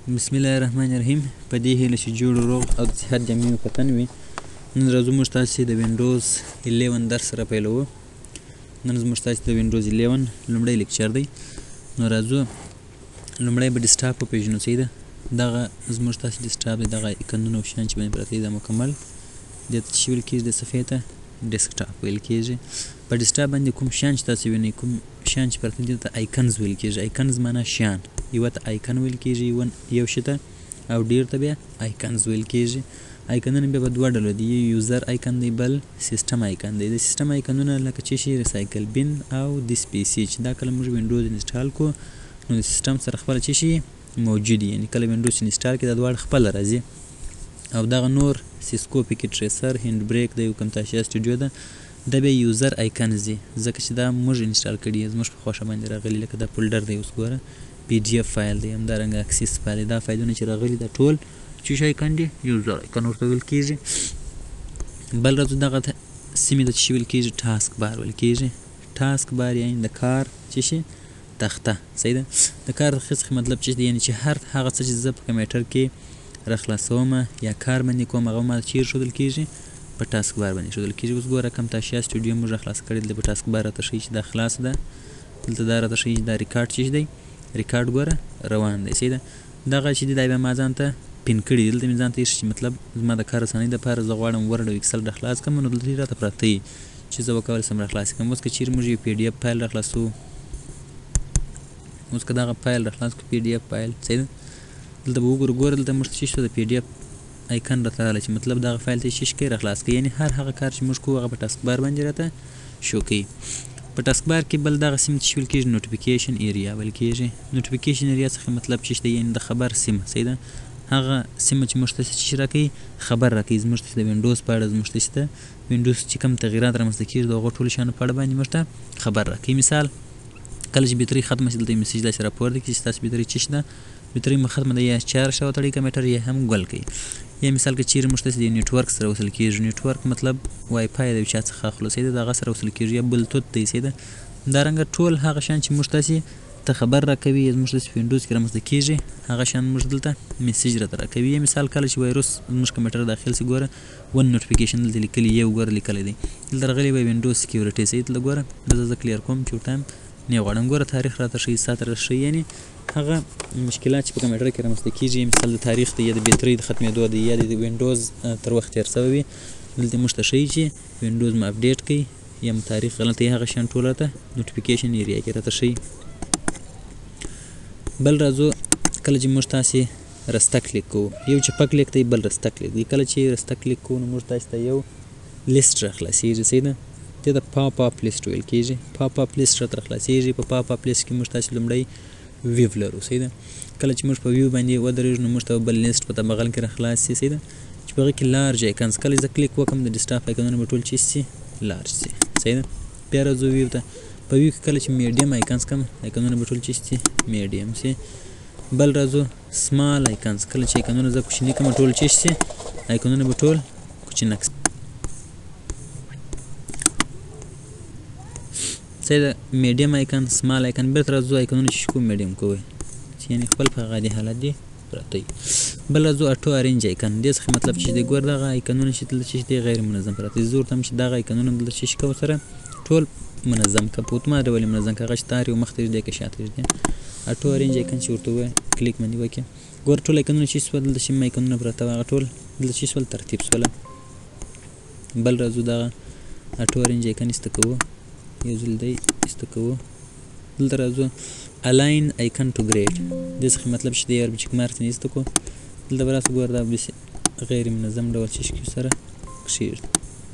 بسم الله الرحمن الرحیم. په دې هیله چې جوړ روغ او د صحت جامې مو په تن وي. نن راځو موږ تاسې د وینډوز 11 درس سره پیلوو. نن زموږ تاسې د وینډوز 11 لومړی لیکچر دی. نو راځو لومړی به ډیسکټاپ وپېژنو څه ده. دغه زموږ تاسې ډیسکټاپ دی، دغه ایکنونه او شیان چې باندې پراته دي دا مکمل دې ته څه ویل کېږي؟ د صفحې ته ډیسکټاپ ویل کېږي. په ډیسکټاپ باندې کوم شیان چې تاسې وینئ، کوم شیان چې پراته دي ته آیکنز ویل کېږي. آیکنز معنا شیان، یوه ته آیکن ویل کېږي، یو شي ته، او ډېر ته بیا آیکنز ویل کېږي. آیکنونه بیا په دوه ډوله دي، یو یوزر آیکن دی، بل سیسټم آیکن دی. د سیسټم آیکنونه لکه چې شي ریسایکل بین او د سپیسي، چې دا کله موږ وینډوز انسټال کړو نو د سیسټم سره خپله چې شي موجود وي، یعنې کله وینډوز انسټال کړي دا دواړه خپله راځي. او دغه نور سیسکو پیکټ ټریسر، هینډ بریک دی، کمتاشیا سټوډیو ده، دا بیا یوزر آیکنز دي، ځکه چې دا موږ انسټال کړي یې، زموږ په خوښه باندې راغلي. لکه دا فولډر دی، اوس ګوره پی ډي اف فایل دی، همدارنګه اکسس فایل دی. دا فایلونه چې راغلي دا ټول چې شي آیکن دي، یوزر آیکن ورته ویل کېږي. بل راځو دغه سیمې ته چې ویل کېږي ټاسک بار ویل کېږي. ټاسک بار یعنې د کار چې شي تخته، صحیح ده. د کار تخته څخه مطلب چې یعنې چې هر هغه څه چې زه په کمپیوټر کې راخلاصوم یا کار باندې کوم هغه ما چیرې ښودل کېږي؟ په ټاسک بار باندې ښودل کېږي. اوس ګوره کمتاشیا سټوډیو موږ راخلاص کړی دی، په ټاسک بار راته ښیي چې دا خلاص ده. دلته دا راته ښیي چې دا ریکارډ چې دی، ریکارډ ګوره روان دی، صحیح ده. دغه چې دی دا بیا ما ځان ته پین کړي دي، دلته مې ځان ته ایښي چې مطلب زما د کار اسانۍ دپاره زه غواړم ورډ او اکسل راخلاص کړم، نو دلته راته پراته وي چې زه وکولی سم راخلاص کړم. اوس که چیرې موږ یو پی ډي اف فایل راخلاصوو، اوس که دغه فایل راخلاص کړو پی ډي اف فایل، صحیح ده. دلته به وګورو، ګوره دلته موږ ته څه شو؟ د پی ډي اف آیکن راته راغلی چې مطلب دغه فایل ته یې څه کوي؟ راخلاص کوي. یعنې هر هغه کار چې موږ کوو هغه په ټاسک بار باندې راته شو کوي. په ټاسک بار کې بل دغه سیمې ته چې ویل کېږي نوټیفیکیشن ایریا ویل کېږي. نوټیفیکیشن ایریا څخه مطلب چې دی، یعنې د خبر سیمه، صحیح ده. هغه سیمه چې موږ ته څه راکوي؟ خبر راکوي زموږ ته د وینډوز په اړه، زموږ ته چې د وینډوز چې کوم تغییرات رامنځته کېږي د هغو ټولو شیانو په اړه باندې موږ ته خبر راکوي. مثال کله چې بیټرۍ ختمه شي دلته یې میسج داسې راپورته کړي چې ستاسو بیټرۍ څه شي ده، بیټرۍ مو ختمه ده، یا چارج ته وتړئ کمپیوټر یا هم ګل کوي. یا مثال که چیرې موږ تاسې د نیټورک سره وصل کېږي، نیټورک مطلب وای فای د یو چا څخه اخلو، صحیح ده، د هغه سره وصل کېږي، یا بلوتوت دی، صحیح ده. همدارنګه ټول هغه شیان چې موږ تاسې ته خبر راکوي یا زموږ تاسې په وینډوز کې رامنځته کېږي هغه شیان موږ دلته میسج راته راکوي. یا مثال کله چې وایروس زموږ کمپیوټر داخل سي، ګوره ون نوټیفیکیشن دلته لیکلي، یو ګوره لیکلی دی، دلته راغلی وای وینډوز سکیورټي، صحیح. دلته ګوره زه کلیر کوم چې ورته نه غواړم. ګوره تاریخ راته ښیي، ساعت راته ښیي، یعنې هغه مشکلات چې په کمپیوټر کې رامنځته کېږي، مثال د تاریخ دی، یا د بیټرۍ د ختمېدو دی، یا د وینډوز تر وخت تېر سوی وي، دلته موږ ته ښیي چې وینډوز مو اپډیټ کوي یا مو تاریخ غلط دی، هغه شیان ټول راته نوټیفیکیشن ایریا کې راته ښیي. بل راځو کله چې موږ تاسې رسته کلیک کوو، یو چپه کلیک دی، بل رسته کلیک دی. کله چې رسته کلیک کوو نو موږ تاسې ته یو لیست راخلاصېږي، صحیح ده. دې ته پاپ اپ لیست ویل کېږي. پاپ اپ لیست راته راخلاصېږي. په پاپ اپ لیست کې موږ تاسې لومړی ویو لرو، صحیح ده. کله چې موږ په ویو باندې ودرېږو نو موږ ته بل لیست په بغل کې راخلاص شي، صحیح ده، چې په هغې کې لارج آیکنز. کله زه کلیک وکړم د ډیسکټاپ آیکنونه به ټول چی شي؟ لارج شي، صحیح ده. بیا راځو ویو ته. په ویو کې کله چې میډیم آیکنز کم آیکنونه به ټول چی شي؟ میډیم شي. بل راځو سمال آیکنز. کله چې آیکنونه زه کوچني کړم ټول چی شي؟ آیکنونه به ټول کوچنک شي، صحیح ده. میډیم آیکن، سمال آیکن. بیرته راځو آیکنونه چې کوم میډیم کوئ، چې یعنې خپل په عادي حالت دي پراته وي. بل راځو اټو ارینج آیکن. دې څخه مطلب چې دی، ګوره دغه آیکنونه چې دلته چې دی غیر منظم پراته دي، زه ورته وایم چې دغه آیکنونه دلته چې کوه سره ټول منظم که په اتومات ډول یې منظم که، هغه چې تار یو مخ ته دی که شاته دی. اټو ارینج آیکن چې ورته ووایه کلیک باندې وکړې، ګوره ټول آیکنونه چې سول دلته چې آیکنونه پراته وه هغه ټول دلته چې سول ترتیب سوله. بل راځو دغه اټو ارینج آیکن ایسته کوو، یو ځل دی ایسته کوو. دلته راځو الاین آیکن ټو ګریډ. دې څخه مطلب چې دی یو چک مارک ځینې ایسته کړو. دلته به راسو ګوره دا غیر منظم ډول چې شي سره کښېږدي.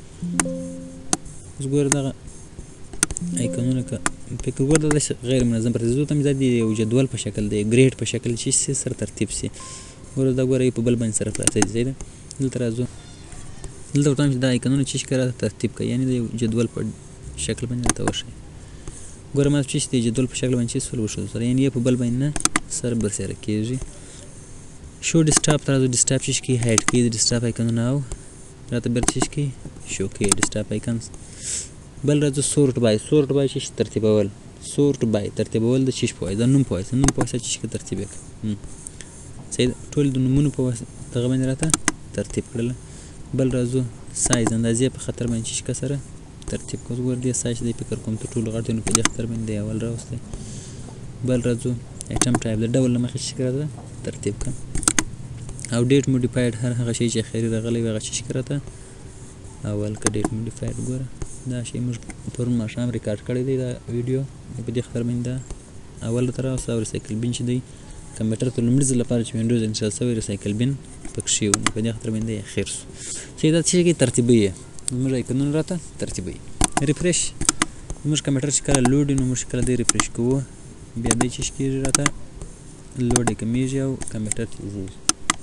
اوس ګوره دغه آیکنونه که فکر ګوره دا داسې غیر منظم پرته زه ته مې دا د یو جدول په شکل دی، ګریډ په شکل چې شي سره ترتیب شي. ګوره دا ګوره په بل باندې سره پراته دي، صحیح ده. دلته راځو، دلته ورته وایم چې دا آیکنونه چې راته ترتیب کړئ، یعنې د یو جدول په شکل باندې راته وښیي. ګوره ما چې د جدول په شکل باندې چې سول وښودل سره، یعنې په بل باندې نه سره برسېره کېږي. شو ډیسکټاپ ته راځو. ډیسکټاپ چې کوي هایډ کوي د ډیسکټاپ آیکنونه او راته بیرته چې کوي شو کوي ډیسکټاپ آیکنز. بل راځو سورټ بای. سورټ بای چې ترتیبول، سورټ بای ترتیبول د چیش په وایي، د نوم په وایي، نوم په وایي چې ترتیب وکړه. صحیح ده. ټول د نومونو په دغه باندې راته ترتیب کړله. بل راځو سایز اندازې په خطر باندې چې شکه سره ترتیب کړو. ګوره دې سایز دی فکر کوم تر ټولو غټ دی، نو په دې خطر باندې دی اول راوستی. بل راځو ایټم ټایپ د ډول له مخې چې شکه راته ترتیب کړه. او ډیټ موډیفاید هر هغه شی چې اخري راغلی وي هغه چې شکه راته اول که ډیټ موډیفاید. ګوره دا شی موږ پرون ماښام ریکارډ کړی دی دا ویډیو، په دې خطر باندې دا اول راته راوسته. او ریسایکل بین چې دی کمپیوټر ته لومړي ځل لپاره چې وینډوز انسټال شوی ریسایکل بین پکښې و، نو په دې خطر باندې یې اخر شو. صحیح دا څه شي ترتیبوي یې زموږ ایکنونه راته ترتیبوي. ریفریش زموږ کمپیوټر چې کله لوډ وي نو موږ کله دی ریفریش کوو، بیا دی چې کېږي راته لوډ یې کمیږي او کمپیوټر تیزېږي.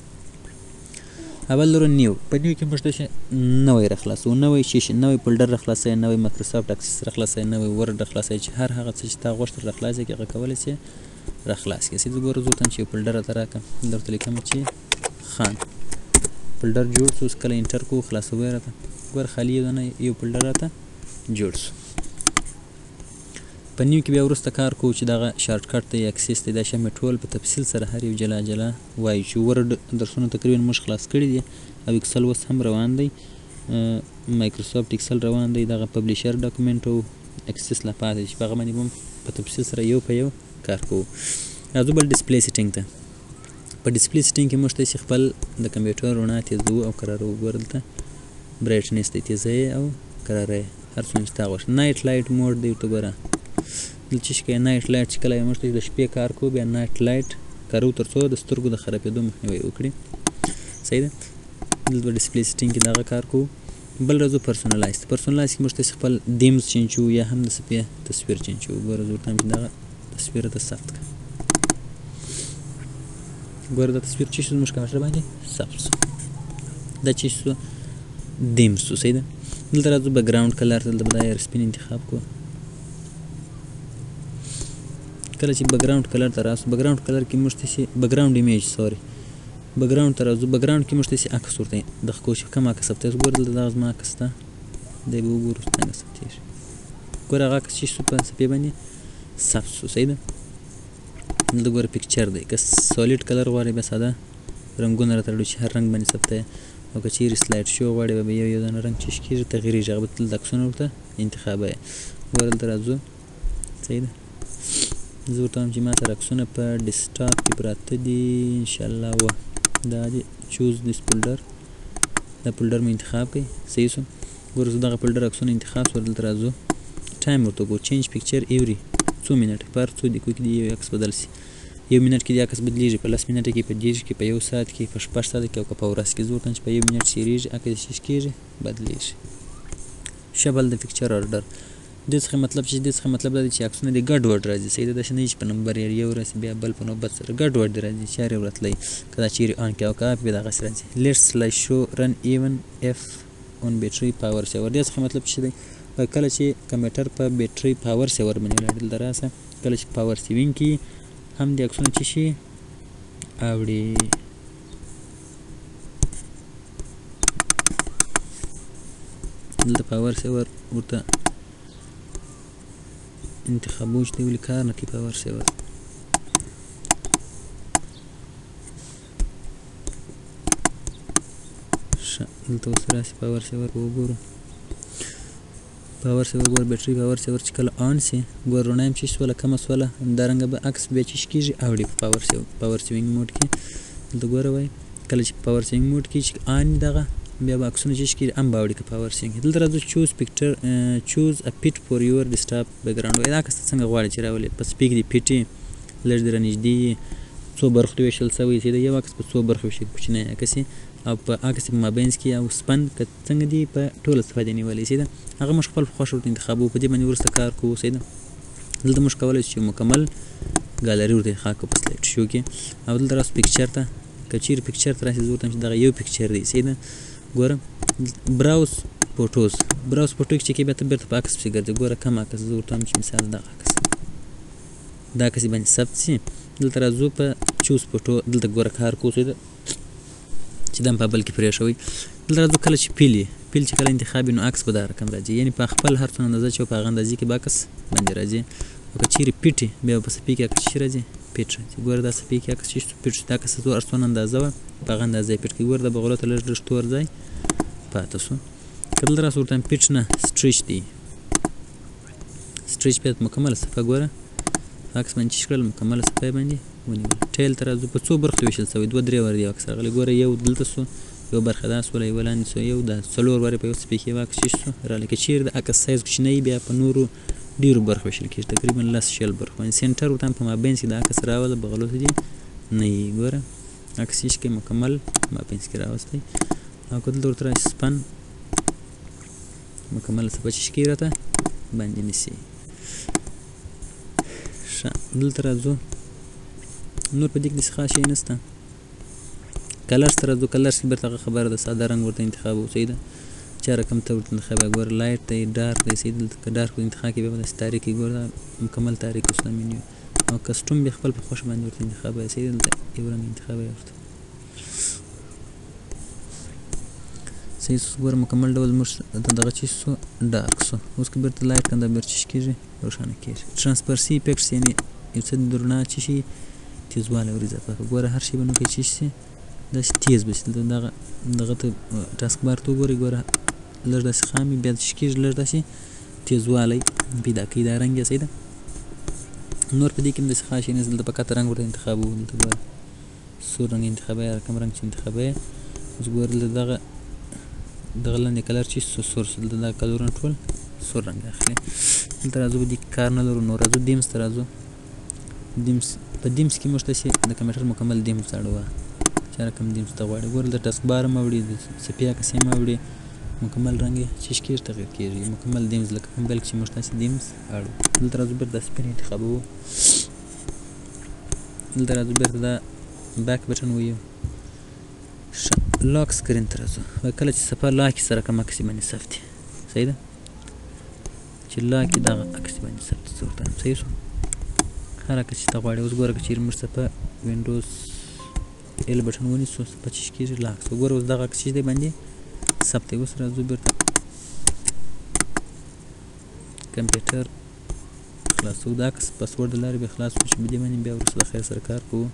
اول لرو نیو. په نیو کې موږ داسې نوی راخلاصوو، نوی شیشه، نوی فولډر راخلاصوئ، نوی مایکروسافټ اکسس راخلاصوئ، نوی ورډ راخلاصوئ، چې هر هغه څه چې تا غوښتل راخلاص کړي هغه کولی شې راخلاص کړي. صحیح ده. ګوره زه ورته چې یو فولډر راته راکړه، درته لیکم چې خان فولډر جوړ شو. اوس کله انټر کوو خلاصوي راته، ګوره خالي یو فولډر راته جوړ شو. په نیو کې بیا وروسته کار کوو چې دغه شارټ کټ دی اکسس دی دا شی مې ټول په تفصیل سره هر یو جلا جلا وایو. چې ورډ درسونه تقریبا موږ خلاص کړي دي او اکسل اوس هم روان دی، مایکروسافټ اکسل روان دی، دغه پبلیشر ډاکومنټ او اکسس لا پاتې چې په هغه باندې هم په تفصیل سره یو په یو کار کوو. راځو بل ډسپلی سیټینګ ته. په ډسپلی سیټینګ کې موږ تاسې خپل د کمپیوټر رڼا تیزوو او کرارو. ګوره دلته برایټنس دی تیزوي او کراروي هر څومره چې تا غوښت. نایټ لایټ موډ دی ورته ګوره دلته چې کوي نایټ لایټ چې کله موږ د شپې کار کوو بیا نایټ لایټ کارو تر څو د سترګو د خرابېدو مخنیوی وکړي. صحیح ده. دلته په ډسپلی سیټینګ کې دغه کار کوو. بل راځو پرسونلایز. پرسونلایز کې موږ تاسې خپل دیمز چینجوو یا هم د سپې تصویر چینجوو. ګوره زه ورته هم چې دغه تصویر ته ثبت کړه. ګوره دا تصویر چې شو زموږ کمپیوټر باندې ثبت شو، دا چې شو دیم شو. صحیح ده. دلته راځو بیکګراوند کلر. دلته به دا ایر سپین انتخاب کړو. کله چې بیکګراوند کلر ته راسو، بیکګراوند کلر کې موږ تاسې بیکګراوند ایمیج بیکګراوند ته راځو. بیکګراوند کې موږ تاسې عکس ورته دغه کوو چې کوم عکس ثبتېږي. ګوره دلته دغه زما عکس ده، دی به وګورو څنګه ثبتېږي. ګوره هغه عکس چې شو په صفحې باندې ثبت شو. صحیح ده. دلته ګوره پکچر دی، که سالیډ کلر غواړئ بیا ساده رنګونه راته راوړي چې هر رنګ باندې ثبتوي، او که چیرې سلایډ شو غواړئ بیا به یو یو دانه رنګ چې کېږي تغییرېږي، هغه به دلته عکسونه ورته انتخابوي. ګوره دلته راځو. صحیح ده. زه ورته وایم چې ما سره عکسونه په ډیسکټاپ کې پراته دي انشاءالله و دا دي چوز دیس فولډر. دا فولډر مې انتخاب کړئ. صحیح شو. ګوره زه دغه فولډر عکسونه انتخاب شول. دلته راځو ټایم ورته وګورو چینج پکچر ایوري 2 منټ. په هر څو دقیقو کې د یو عکس بدل شي. 1 منټ کې د عکس بدلېږي، په 10 منټه کې، په 10 کې، په 1 ساعت کې، په 6 ساعته کې او که په ورځ کې. زه ورته چې په 1 منټ تېرېږي عکس چې کېږي بدلېږي. شبل د پکچر order. دې څخه مطلب چې دې څخه مطلب دا دی چې عکسونه دې ګډوډ راځي. صحیح ده. داسې نه چې په نمبر یو راسي بیا بل په نوبت سره ګډوډ دې راځي چې هر یو راتلی که دا چیرې آن کړي او که اف بیا دغسې راځي. لیټس سلای شو رن ایون اف اون بیټري پاور سیور. دې څخه مطلب چې دی کله چې کمپیوټر په بیټري پاور سیور باندې ولاړ دلته راسه، کله چې پاور سیوینګ کې هم دې عکسونه چې شي اوړي. دلته پاور سیور ورته انتخابوو چې دی ولې کار نه کوي پاور سیور. ښه دلته اوس راسي پاور سیور به وګورو. پاور سیور ګوره بیټري پاور سیور چې کله آن سي ګوره رڼا هم چې شوله کمه شوله، همدارنګه به عکس بیا چې کېږي اوړي په پاور سیوینګ موډ کې. دلته ګوره وایي کله چې پاور سیوینګ موډ کې چې آن دغه بیا به عکسونه چې کېږي هم به اوړي که پاور سیوینګ. دلته راځو چوز پکچر چوز ا پیټ فور یور ډیسکټاپ بیکګراوند. وایي دا عکس ته څنګه غواړې چې راولې، په سپیک دې پیټ یې لږ دې رانږدې یې څو برخو ته ویشل شوی. چې د یو عکس په څو برخو ویشل کوچنی عکس او په عکس په مابینځ کې او سپن که څنګه دي په ټوله صفحه دې نیولی. صحیح ده. هغه موږ خپل په خوښه ورته انتخابوو. په دې باندې وروسته کار کوو. صحیح ده. دلته موږ کولی شو مکمل ګالري ورته انتخاب کړو په سلایډ شو کې. او دلته راسو پکچر ته، که چیرې پکچر ته راسي زه ورته وایم چې دغه یو پکچر دی. صحیح ده. ګوره براوز فوټوز. براوز فوټو کې چې کې بیا ته بېرته په عکس پسې ګرځې. ګوره کم عکس زه ورته وایم چې مثال دغه عکس دا عکس باندې ثبت شي. دلته راځو په چوز فوټو. دلته ګوره کار کوو. صحیح ده. چې دا هم په بل کې پرېښوئ. دلته راځو کله چې پیل چې کله انتخاب وي نو عکس به دا رقم راځي، یعنې په خپل هر څومره اندازه چې په هغه اندازې کې به عکس باندې راځي. او که چیرې پیټ بیا په صفحې کې عکس چې راځي پیټ راځي. ګوره دا څپې کې عکس شي پیټ شو. دا که څونه اندازه وه په هغه اندازه یې پیټ کړي. ګوره د بغلو ته لږ لږ تور ځای پاته سو. که دلته راسو ورته پیټ نه سټریچ دی، سټریچ بیا مکمله صفحه ګوره عکس باندې چی کړل مکمله صفحه یې باندې ونیول. ټیل ته راځو. په څو برخو ویشل سوی؟ 2-3 ور دی عکس راغلی. ګوره یو دلته سو، یو برخه دا سوله، یو لاندې سو، یو دا 4 ورې په یو څپې کې عکس شي سو راغلی. که چیرې د عکس سایز کوچنی بیا په نورو ډېرو برخو ویشل کېږي، تقریبا 10-12 برخو باندې. سینټر ورته هم په مابینځ کې د عکس راوله، بغلو ته دې نه یي. ګوره عکس یې کې مکمل مابینځ کې راوستی. او که دلته ورته راشي سپن مکمله صفحه چې ښکي راته باندې نیسي. ښه دلته راځو. نور په دې کې داسې خاص شی نشته. کلرس ته راځو. کلرس کې بیرته هغه خبره ده، ساده رنګ ورته انتخاب صحیح ده. چا رقم ته ورته انتخاب ګوره لایټ دی، ډارک دی صحیح. دلته که ډارک انتخاب کړي بیا به داسې تاریک وي. ګوره مکمل تاریک اوس دا منیو. او کسټوم بیا خپل په خوښه باندې ورته انتخاب صحیح. دلته یو رنګ انتخاب ورته صحیح سو. ګوره مکمل ډول موږ دغه چی سو ډارک سو. اوس که بیرته لایټ کنده بیرته چی کېږي روښانه کېږي. ټرانسپرسي افیکټس یعنې یو څه د رڼا چی شي تیزوالی ور اضافه کړه. ګوره هر شی به نو که چی شي داسې تیز به شي. دغه ته ټاسک بار ته وګورئ. ګوره لږ داسې خام وي بیا چې کېږي لږ داسې تیزوالی پیدا کوي. دا رنګ یې صحیح ده. نور په دې کې هم داسې خاص شی نشته. دلته فقط رنګ ورته انتخابوو. دلته ګوره سور رنګ انتخابوي، هر کوم رنګ چې انتخابوي. اوس ګوره دلته دغه لاندې کلر چې سور سو. دلته دا کلرونه ټول سور رنګ اخلي. دلته راځو په دې کې کار نه لرو. نو راځو دیمز ته راځو. دیمز په دیمز کې موږ تاسې د کمپیوټر مکمل دیمز اړوه. چا رقم دیمز ته غواړي. ګوره د ټاسک بار هم اوړي، د څپې عکس هم اوړي. مکمل رنګ یې چې کېږي تغیر کېږي. مکمل دیمز لکه کوم بل چې موږ تاسې دیمز اړو. دلته راځو بیرته دا سپین انتخابوو. دلته راځو بیرته دا بیک بټن ویو. ښه لاک سکرین ته راځو. کله چې صفحه لاکې سره کوم عکس باندې ثبت وي صحیح ده. چې لاکې دغه عکس باندې ثبت څه ورته صحیح شو. هر عکس چې ته غواړې. اوس ګوره که چېرې موږ صفحه وینډوز ایل بټن ونیسو صفحه چې کېږي لاک سو. ګوره اوس دغه عکس چې دی باندې ثبت دی. اوس راځو بیرته کمپیوټر خلاصو. د عکس پاسورډ د لارې بیا خلاص کړو چې په دې باندې بیا وروسته د خیر سره کار کوو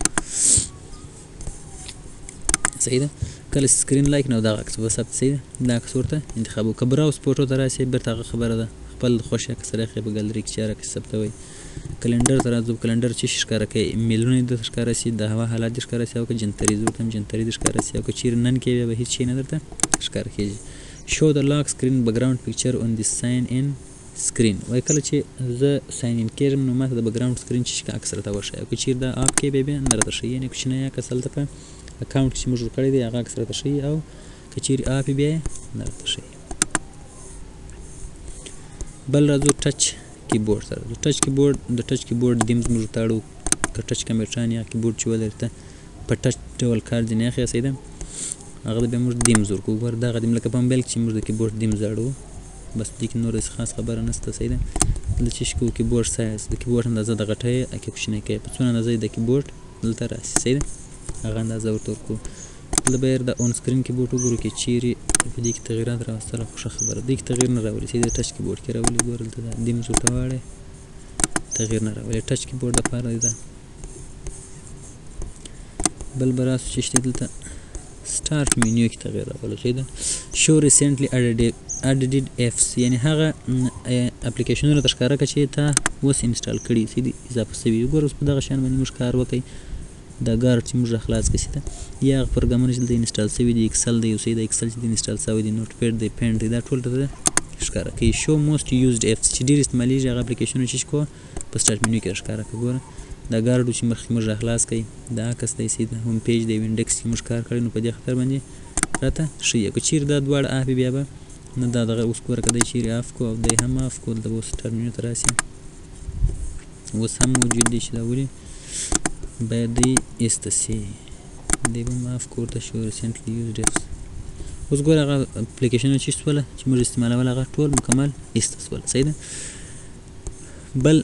صحیح ده. کله چې سکرین لایک نو دغه عکس به ثبت صحیح ده. دا عکس ورته انتخابوو. که براوز فوټو ته راسئ بیرته هغه خبره ده خپل خوښې عکس راخئ په ګالري کې چې هر عکس ثبتوئ. کلنډر ته راځو. کلنډر چې شي ښکاره کوي؟ ایمیلونه یې درته ښکاره شي، د هوا حالات دې ښکاره شي، او که جنتري زه ورته هم جنتري دې ښکاره شي. او که چېرې نن کې بیا به هېڅ شی نه درته ښکاره کېږي. شو د لاک سکرین بکګراوند پکچر اون د ساین ان سکرین. وایي کله چې زه ساین ان کېږم نو ماته د بکګراوند سکرین چې شي عکس راته وښایي. او که چېرې دا اپ کې بیا نه راته ښیي. یعنې کوچنی عکس هلته په اکاونټ کې چې موږ جوړ کړی دی هغه عکس راته ښیي. او که چېرې اپ یې بیا یې نه راته ښیي. بل راځو ټچ کیبورډ ته راځو. ټچ کیبورډ د ټچ کیبورډ دیمز موږ ورته اړو. که ټچ کمپیوټران یا کیبورډ چې ولري ته په ټچ ډول کار ځینې اخلي صحیح ده. هغه ته بیا موږ دیمز ورکوو. ګوره دغه دیم لکه په موبایل کې چې موږ د کیبورډ دیمز اړو. بس دې کې نور هېڅ خاص خبره نشته صحیح ده. دلته چې کوو کیبورډ سایز د کیبورډ اندازه دغه ټی کې کوچنی کوي. په څونه اندازه د کیبورډ دلته راشي صحیح ده. هغه اندازه ورته ورکوو. دلته به د اون سکرین کیبورډ وګورو که چیرې په دې کې تغیرات راوستل خو ښه خبره. دې کې تغیر نه راولي صحیح د ټچ کیبورډ کې راولي. ګوره دلته دا دیمز ورته واړئ تغیر نه راولي. ټچ کیبورډ دپاره دی دا. بل به راسو چې شته دلته سټارټ مینیو کې تغیر راولو صحیح ده. شو ریسنټلی اډیډ اپس یعنې هغه اپلیکیشنونه ته ښکاره کړه چې تا اوس انسټال کړي صحیح دي اضافه شوي. ګوره اوس په دغه شیانو باندې موږ کار وکړئ. دا ګارډ چې موږ راخلاص کړي صحیح ده. یا هغه پروګرامونه چې دلته انسټال شوي دي ایکسل دی صحیح ده. ایکسل چې انسټال شوی دی، نوټ پیډ دی، پینټ دی، دا ټول ته ښکاره کوي. شو موسټ یوزډ اپس چې ډېر استعمالیږي هغه اپلیکیشنونه چې کوه په سټارټ مینیو کې ښکاره کړه. ګوره دا ګارډ چې مخکې موږ راخلاص کړئ دا عکس دی صحیح ده. هوم پیج دی وینډکس کې موږ کار کړی نو په دې خاطر باندې راته ښیي. که چېرې دا دواړه اپ بیا به نه دا دغه اوس ګوره که دی چېرې اف کړو او دی هم اف کړو دلته به اوس سټارټ مینیو ته راسي. اوس هم موجود دی چې دا ولې باید دی ایسته سي. دی به هم اف کړو ورته شو ریسنټلی یوزډ اپس. اوس ګوره هغه اپلیکیشنونه چې شوله چې موږ استعمالول هغه ټول مکمل ایسته شوله صحیح ده. بل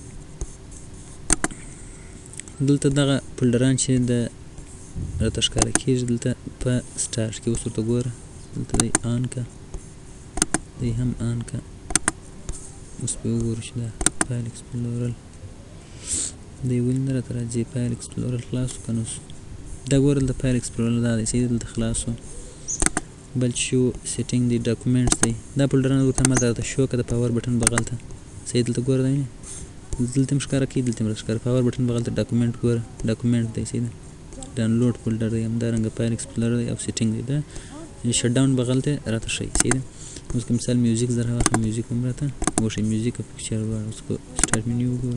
دلته دغه فولډران چې د راته ښکاره کېږي دلته په سټارټ کې. اوس ورته ګوره دلته دی آن که دی هم آن که. اوس به وګورو چې دا فایل ایکسپلورر دی ولې نه راته راځي فایل ایکسپلورر خلاص وو که نه دا ګوره دلته فایل ایکسپلورر دا دی صحیح دلته خلاص وو بل شو سیټینګ دی ډاکومنټس دی دا فولډرونه ورته ما درته شو که د پاور بټن بغل ته صحیح دلته ګوره دا وینې دلته هم ښکاره کوي دلته هم ښکاره پاور بټن بغل ته ډاکومنټ ګوره ډاکومنټ دی صحیح ده ډاونلوډ فولډر دی همدارنګه فایل ایکسپلورر دی او سیټینګ دی دا شټ ډاون بغل ته راته ښیي صحیح ده اوس که مثال میوزیک زه راواخلم میوزیک هم راته وښیي میوزیک او پکچر دواړه اوس که سټارټ منیو وګورو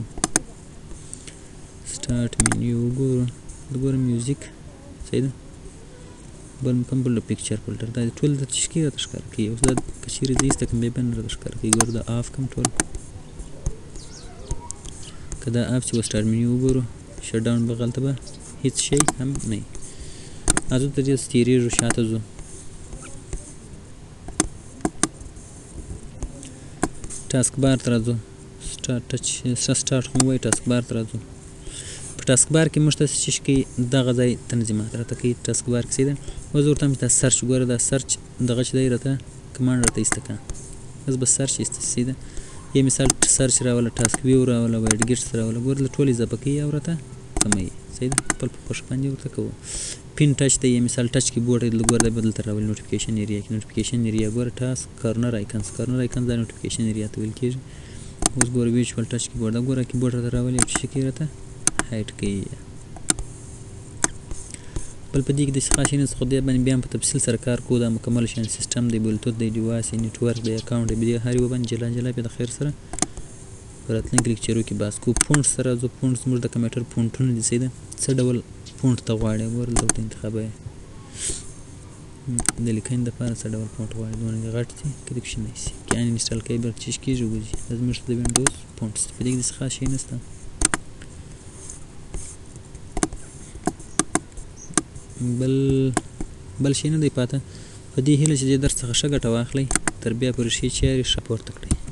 سټارټ منیو وګورو دا ګوره میوزیک صحیح ده بل کوم فولډر پکچر فولډر دا ټول درته چې ښکي راته ښکاره کوي اوس دا که چیرې زه ایسته کړم بیا به نه راته ښکاره کوي ګوره دا آف کړم ټول که دا آف چې و سټارټ منیو وګورو شټ ډاون بغل ته به هیڅ شی هم نه وي ازو ته دې تېرېږو شاته ځو ټاسک بار ته راځو سټارټ خو مو وایي ټاسک بار ته راځو په ټاسک بار کې موږ ته څه شي کوي دغه ځای تنظیمات راته کوي ټاسک بار کې صحیح ده اوس زه ورته وایم چې دا سرچ ګوره دا سرچ دغه چې دی راته کمانډ راته ایسته کړه اوس به سرچ ایسته صحیح ده یا مثال سرچ راوله ټاسک ویو راوله وایډ ګیټس راوله ګوره دلته ټول اضافه کوي او راته کموي صحیح ده خپل په خوښه باندې ورته کوو پین ټچ دی یا مثال ټچ کې بورډ دی ګوره دا به دلته راولي نوټیفیکیشن ایریا کې نوټیفیکیشن ایریا ګوره ټاسک کارنر آیکنز دا نوټیفیکیشن ایریا ته ویل کېږي اوس ګوره ویچوال ټچ کې بورډ دا ګوره کې بورډ راته راولي او چې شي کوي راته هایډ کوي بل په دې کې داسې خاص شی نشته خو دې باندې بیا هم په تفصیل سره کار کوو دا مکمل شیان سیسټم دی بلوتوث دی ډیوایس دی نیټورک دی اکاونټ دی هر یو باندې جلا جلا بیا د خیر سره په راتلونکي لیکچرو کې بحث کوو فونټ سره راځو فونټ زموږ د کمپیوټر فونټونه دي صحیح ده څه ډول فونټ ته غواړې ګوره دلته ورته انتخابوي د لیکنې دپاره څه ډول فونټ غواړې دونه دې غټ دي که دې کوچنی شي که ان انسټال کوې بیا چې کېږي وګوري دا زموږ د وینډوز فونټس په دې کې داسې خاص شی نشته بل شی نه دی پاته په دې هیله چې دې درس څخه ښه ګټه واخلئ تر بیا پورې ښې چارې ښه پورته کړئ